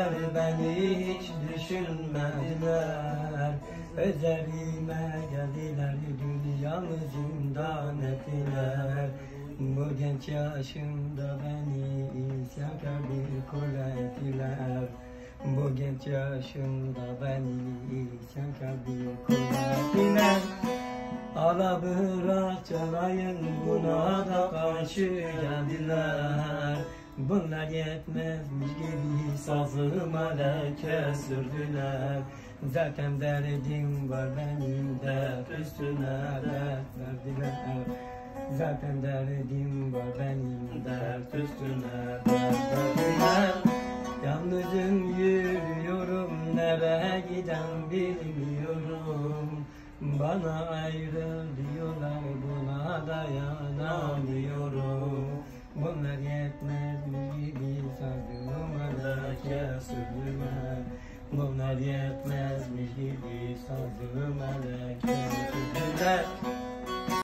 Sevdiler beni hiç düşünmediler. Üzerime geldiler, dünyamı zindan ettiler. Bu genç yaşımda beni isyankar bir kul ettiler. Bu genç yaşımda beni isyankar bir kul ettiler. Ala bırak çalayın, buna da karşı geldiler. Bunlar yetmezmiş gibi sazıma leke sürdüler. Zaten derdim var benim, dert üstüne dert verdiler. Zaten derdim var benim, dert üstüne dert verdiler. Yalnızım yürüyorum, nereye giden bilmiyorum. Bana ayrı diyorlar, buna dayanamıyorum. Bunlar yetmezmiş gibi sazıma leke sürdüler. Bunlar yetmezmiş gibi sazıma leke sürdüler.